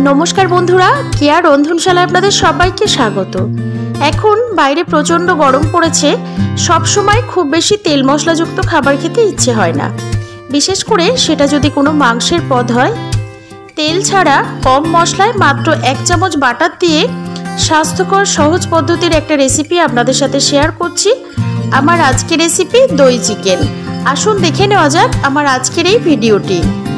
नमस्कार बंधुरा केया रंधनशाला आपनादेर सबाइके स्वागत। एखन बाइरे प्रचंड गरम पड़ेछे, सब समय खूब बेशी तेल मशलायुक्त खाबार खेते इচ্ছে हय ना, विशेष करे सेटा जोदि कोनो मांसेर पद हय। तेल छाड़ा कम मशलाय मात्र 1 चामच बाटार दिए स्वास्थ्यकर सहज पद्धतिर एक रेसिपि आपनादेर साथे शेयर करछि। आमार आजकेर रेसिपि दई चिकेन। आसुन देखे नेওয়া যাক आमार आजकेर এই ভিডিওটি।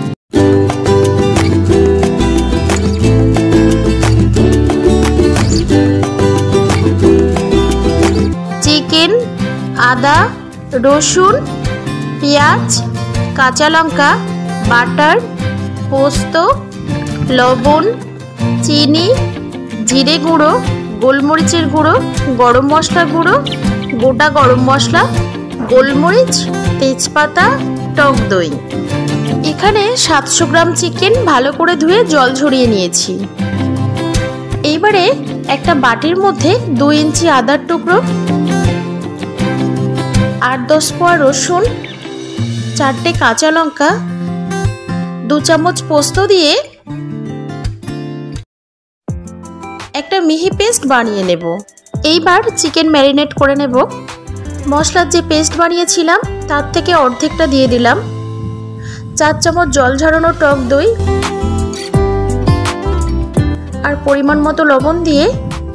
चिकेन, आदा, रसुन, पेঁয়াজ, काँचा लंका, बाटार, पोस्त, लवण, चीनी, जिरे गुঁড়ো, गोलमरिचेर गुঁড়ো, गरम मशला गुঁড়ো, गोटा गरम मशला, गोलमरिच, तेजपाता, टक दई। एखाने 700 ग्राम चिकेन भालो करे धुए जल झरिए निয়েছি। এইবারে একটা বাটির মধ্যে 2 ইঞ্চি আদার টুকরো, 8-10 কোয়া রসুন, 4টে কাঁচা লঙ্কা, 2 চামচ পোস্ত দিয়ে একটা মিহি পেস্ট বানিয়ে নেব। এইবার চিকেন ম্যারিনেট করে নেব। মশলার যে পেস্ট বানিয়েছিলাম তার থেকে অর্ধেকটা দিয়ে দিলাম। 4 চামচ জল ঝরানো টক দই আর পরিমাণ মতো লবণ দিয়ে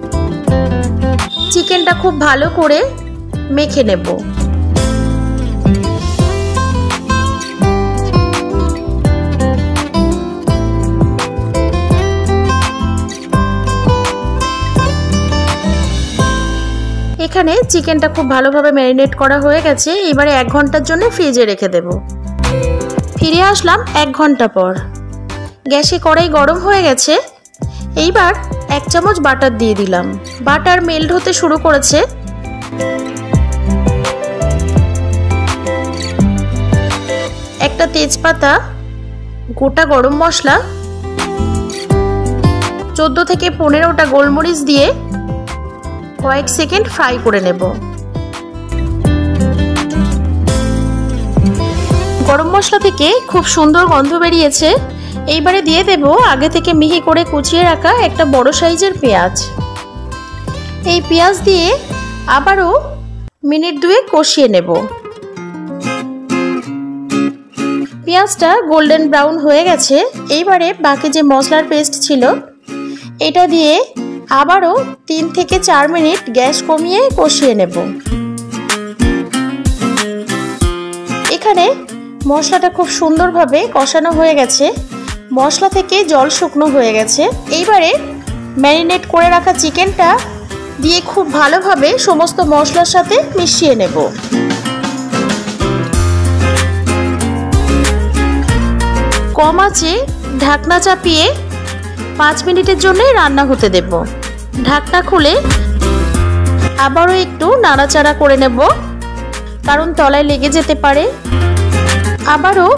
চিকেনটা খুব ভালো করে মেখে নেব। এখানে চিকেনটা খুব ভালোভাবে ম্যারিনেট করা হয়ে গেছে। এবারে 1 ঘন্টার জন্য ফ্রিজে রেখে দেব। ফিরে আসলাম 1 ঘন্টা পর। গ্যাসে কড়াই গরম হয়ে গেছে। এইবার 1 চামচ বাটার দিয়ে দিলাম। বাটার মেল্ট হতে শুরু করেছে। একটা তেজপাতা, গোটা গরম মশলা, 14 থেকে 15টা গোলমরিচ দিয়ে কয়েক সেকেন্ড ফ্রাই করে নেব। গরম মশলা থেকে খুব সুন্দর গন্ধ বেরিয়েছে। এইবারে দিয়ে দেব আগে থেকে মিহি করে কুচিয়ে রাখা একটা বড় সাইজের পেঁয়াজ। এই পেঁয়াজ দিয়ে আবারও মিনিট 2 কষিয়ে নেব। পেঁয়াজটা গোল্ডেন ব্রাউন হয়ে গেছে। এইবারে বাকি যে মশলার পেস্ট ছিল এটা দিয়ে আবারও 3 থেকে 4 মিনিট গ্যাস কমিয়ে কষিয়ে নেব। এখানে মশলাটা খুব সুন্দরভাবে কষানো হয়ে গেছে। মশলা থেকে জল শুকনো হয়ে গেছে। এইবারে ম্যারিনেট করে রাখা চিকেনটা দিয়ে খুব ভালোভাবে সমস্ত মশলার সাথে মিশিয়ে নেব। কম আঁচে ঢাকনা চাপিয়ে 5 মিনিটের জন্য রান্না হতে দেব। ঢাকনা খুলে আবারও একটু নাড়াচাড়া করে নেব, কারণ তলায় লেগে যেতে পারে। আবারও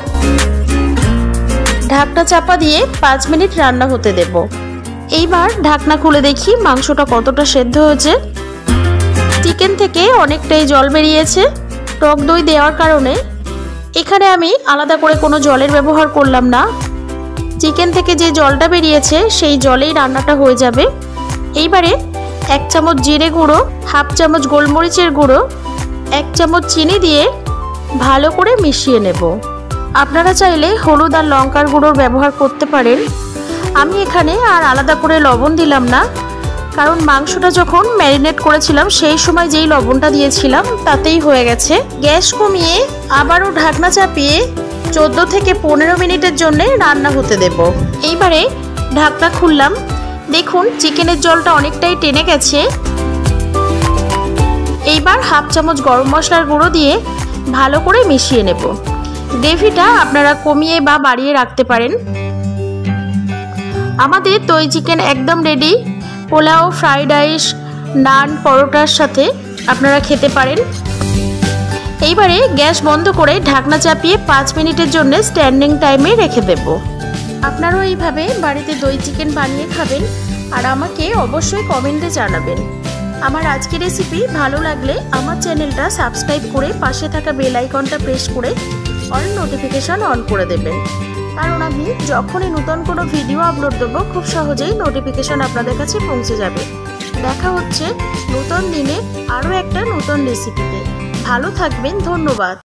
ঢাকনা চাপা দিয়ে 5 মিনিট রান্না হতে দেব। এইবার ঢাকনা খুলে দেখি মাংসটা কতটা সেদ্ধ হয়েছে। চিকেন থেকে অনেকটাই জল বেরিয়েছে। টক দই দেওয়ার কারণে এখানে আমি আলাদা করে কোনো জলের ব্যবহার করলাম না। চিকেন থেকে যে জলটা বেরিয়েছে সেই জলেই রান্নাটা হয়ে যাবে। এইবারে 1 চামচ জিরে গুঁড়ো, 1/2 চামচ গোলমরিচের গুঁড়ো, 1 চামচ চিনি দিয়ে ভালো করে মিশিয়ে নেব। আপনারা চাইলে হলুদ আর লঙ্কার গুঁড়োর ব্যবহার করতে পারেন। আমি এখানে আর আলাদা করে লবণ দিলাম না, কারণ মাংসটা যখন ম্যারিনেট করেছিলাম সেই সময় যেই লবণটা দিয়েছিলাম তাতেই হয়ে গেছে। গ্যাস কমিয়ে আবারও ঢাকনা চাপিয়ে 14 থেকে 15 মিনিটের জন্য রান্না হতে দেব। এইবারে ঢাকনা খুললাম। দেখুন চিকেনের জলটা অনেকটাই টেনে গেছে। এইবার 1/2 চামচ গরম মশলার গুঁড়ো দিয়ে ভালো করে মিশিয়ে নেব। গ্রেভিটা আপনারা কমিয়ে বা বাড়িয়ে রাখতে পারেন। আমাদের দই চিকেন একদম ready. Pulao, fried rice, naan, পরোটার সাথে আপনারা খেতে পারেন। এইবারে গ্যাস বন্ধ করে ঢাকনা চাপিয়ে 5 মিনিটের জন্য স্ট্যান্ডিং টাইমে রেখে দেব। আপনারাও এইভাবে বাড়িতে দই চিকেন বানিয়ে খাবেন আর আমাকে অবশ্যই কমেন্টে জানাবেন। আমার আজকের রেসিপি ভালো লাগলে আমার চ্যানেলটা সাবস্ক্রাইব করে পাশে থাকা বেল আইকনটা প্রেস করে অল নোটিফিকেশন অন করে দেবেন। কারণ আমি যখনই নতুন কোনো ভিডিও আপলোড দেবো খুব সহজেই নোটিফিকেশন আপনাদের কাছে পৌঁছে যাবে। দেখা হচ্ছে নতুন দিনে আরও একটা নতুন রেসিপিতে। ভালো থাকবেন, ধন্যবাদ।